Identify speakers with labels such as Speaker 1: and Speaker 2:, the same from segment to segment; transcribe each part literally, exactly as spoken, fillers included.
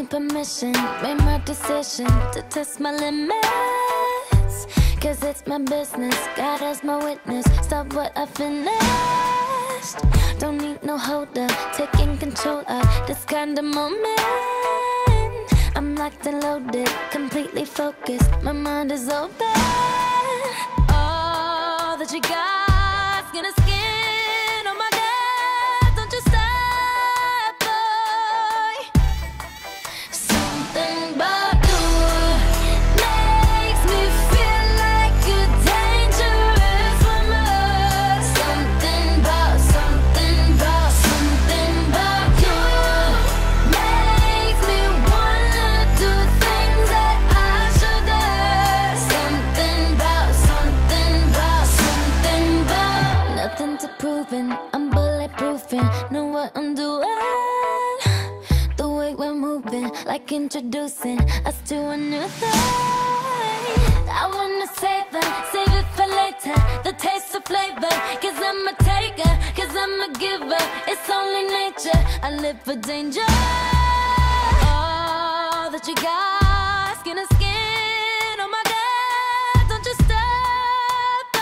Speaker 1: me permission, made my decision to test my limits. Cause it's my business, God as my witness. Stop what I finished. Don't need no holder, taking control of this kind of moment. I'm locked and loaded, completely focused, my mind is open. All that you got's gonna skin. Oh my God, don't you stop, boy. Something about you makes me feel like a dangerous woman. Something about, something about, something about you makes me wanna do things that I shouldn't. Something about, something about, something about. Nothing to proving, I'm bulletproofing, know what I'm doing. The way we're moving, like introducing us to a new thing. I wanna save it, save it for later, the taste of flavor. Cause I'm a taker, cause I'm a giver. It's only nature, I live for danger. All that you got, skin to skin. Oh my God, don't you stop,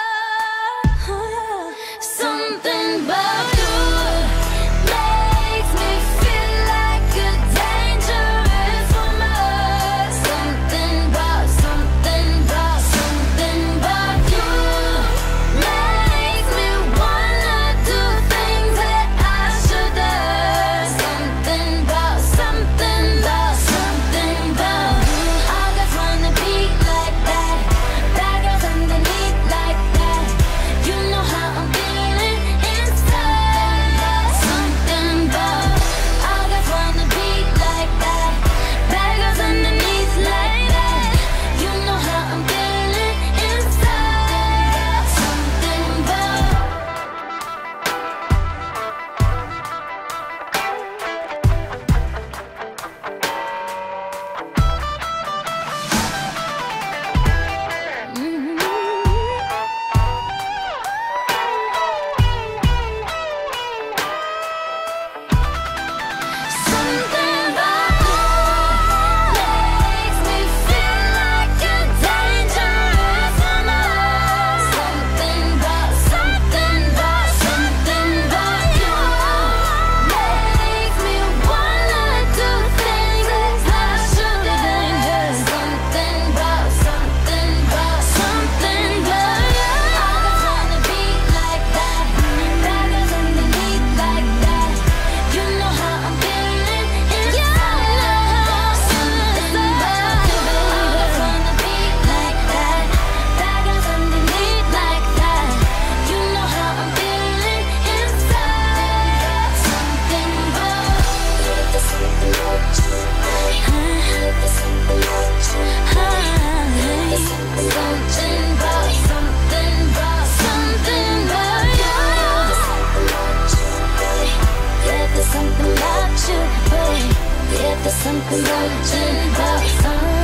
Speaker 1: oh. Something about you makes me feel like a dangerous woman. Something about, something about, something about you makes me wanna do things that I shouldn't. Something about, something about, something about you. All guys wanna be like that, bad girls underneath like that. You know how I'm feeling inside. Something about, all guys wanna be like that, bad girls underneath like that. You know how I'm feeling inside. Something about. Something about you makes me feel like a dangerous woman. Something about, something about, something about you makes me wanna do things that I shouldn't. Something about, something about, something about you. All guys wanna be like that, bad girls underneath like that. You know how I'm feeling inside. Something about you. All guys wanna be like that, bad girls underneath like that. You know how I'm feeling inside. Something about. There's something about you. There's something about you. There's something about, something about, something about you. Yeah, there's something about you, boy. Yeah, there's something about you, about something.